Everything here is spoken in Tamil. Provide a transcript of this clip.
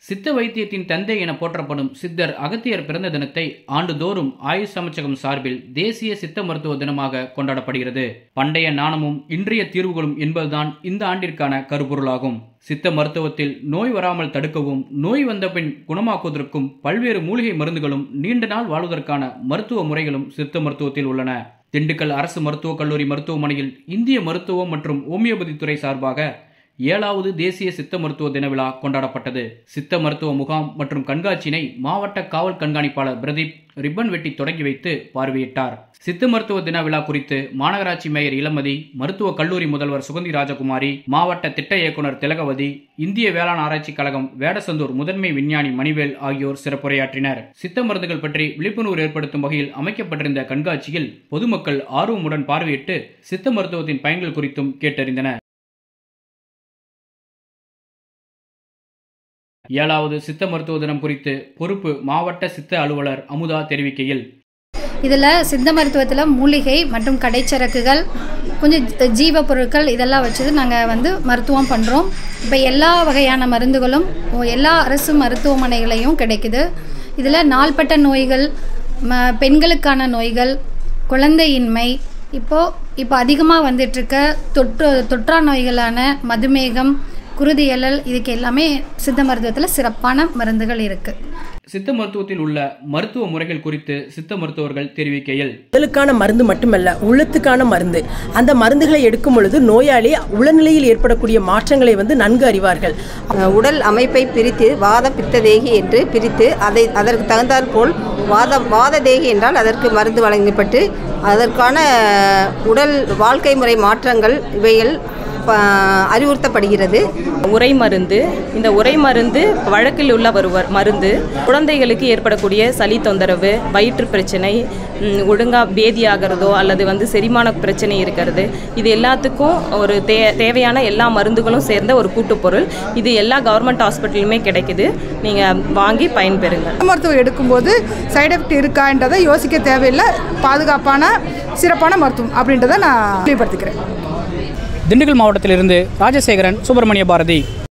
சித்த வைத்தியத்தின் தந்தை என போற்றப்படும் சித்தர் அகத்தியர் பிறந்த தினத்தை ஆண்டுதோறும் ஆயுஷ் அமைச்சகம் சார்பில் தேசிய சித்த மருத்துவ தினமாக கொண்டாடப்படுகிறது. பண்டைய நாணமும் இன்றைய தீர்வுகளும் என்பதுதான் இந்த ஆண்டிற்கான கருப்பொருளாகும். சித்த மருத்துவத்தில் நோய் வராமல் தடுக்கவும், நோய் வந்த பின் குணமாக்குவதற்கும் பல்வேறு மூலிகை மருந்துகளும் நீண்ட நாள் வாழ்வதற்கான மருத்துவ முறைகளும் சித்த மருத்துவத்தில் உள்ளன. திண்டுக்கல் அரசு மருத்துவக் கல்லூரி மருத்துவமனையில் இந்திய மருத்துவம் மற்றும் ஹோமியோபதி துறை சார்பாக 7வது தேசிய சித்த மருத்துவ தின விழா கொண்டாடப்பட்டது. சித்த மருத்துவ முகாம் மற்றும் கண்காட்சியினை மாவட்ட காவல் கண்காணிப்பாளர் பிரதீப் ரிப்பன் வெட்டி தொடங்கி வைத்து பார்வையிட்டார். சித்த மருத்துவ தின விழா குறித்து மாநகராட்சி மேயர் இளமதி, மருத்துவ கல்லூரி முதல்வர் சுகந்தி ராஜகுமாரி, மாவட்ட திட்ட இயக்குனர் திலகவதி, இந்திய வேளாண் ஆராய்ச்சி கழகம் வேடசந்தூர் முதன்மை விஞ்ஞானி மணிவேல் ஆகியோர் சிறப்புரையாற்றினர். சித்த மருந்துகள் பற்றி விழிப்புணர்வு ஏற்படுத்தும் வகையில் அமைக்கப்பட்டிருந்த கண்காட்சியில் பொதுமக்கள் ஆர்வமுடன் பார்வையிட்டு சித்த மருத்துவத்தின் பயன்கள் குறித்தும் கேட்டறிந்தனர். 7வது சித்த மருத்துவ தினம் குறித்து பொறுப்பு மாவட்ட சித்த அலுவலர் அமுதா தெரிவிக்கையில், இதில் சித்த மருத்துவத்தில் மூலிகை மற்றும் கடைச்சரக்குகள், கொஞ்சம் ஜீவ பொருட்கள் இதெல்லாம் வச்சு நாங்கள் மருத்துவம் பண்ணுறோம். இப்போ எல்லா வகையான மருந்துகளும் எல்லா அரசு மருத்துவமனைகளையும் கிடைக்குது. இதில் நாள்பட்ட நோய்கள், பெண்களுக்கான நோய்கள், குழந்தையின்மை, இப்போ அதிகமாக வந்துட்டுருக்க தொற்றா நோய்களான மதுமேகம், குருதியழல், இதுக்கு எல்லாமே சித்த மருத்துவத்தில் சிறப்பான மருந்துகள் இருக்குது. சித்த மருத்துவத்தில் உள்ள மருத்துவ முறைகள் குறித்து சித்த மருத்துவர்கள் தெரிவிக்கையில், உடலுக்கான மருந்து மட்டுமல்ல, உள்ளத்துக்கான மருந்து. அந்த மருந்துகளை எடுக்கும் பொழுது நோயாளி உளநிலையில் ஏற்படக்கூடிய மாற்றங்களை நன்கு அறிவார்கள். உடல் அமைப்பை பிரித்து வாத பித்த தேகி என்று பிரித்து அதற்கு தகுந்தாற் போல் வாத தேகி என்றால் அதற்கு மருந்து வழங்கப்பட்டு அதற்கான உடல் வாழ்க்கை முறை மாற்றங்கள் இவைகள் அறிவுறுத்தப்படுகிறது. உரை மருந்து, இந்த உரை மருந்து வழக்கில் உள்ள மருந்து குழந்தைகளுக்கு ஏற்படக்கூடிய சளி தொந்தரவு, வயிற்று பிரச்சனை, ஒழுங்காக பேதியாகிறதோ அல்லது செரிமான பிரச்சனை இருக்கிறது, இது எல்லாத்துக்கும் ஒரு தேவையான எல்லா மருந்துகளும் சேர்ந்த ஒரு கூட்டுப்பொருள். இது எல்லா கவர்மெண்ட் ஹாஸ்பிட்டலுமே கிடைக்குது. நீங்கள் வாங்கி பயன்பெறுங்க. மருத்துவம் எடுக்கும்போது சைடு எஃபெக்ட் இருக்கான்றதை யோசிக்க தேவையில்லை. பாதுகாப்பான சிறப்பான மருத்துவம் அப்படின்றத நான் தெளிவுபடுத்திக்கிறேன். திண்டுக்கல் மாவட்டத்திலிருந்து ராஜசேகரன், சுப்பிரமணிய பாரதி.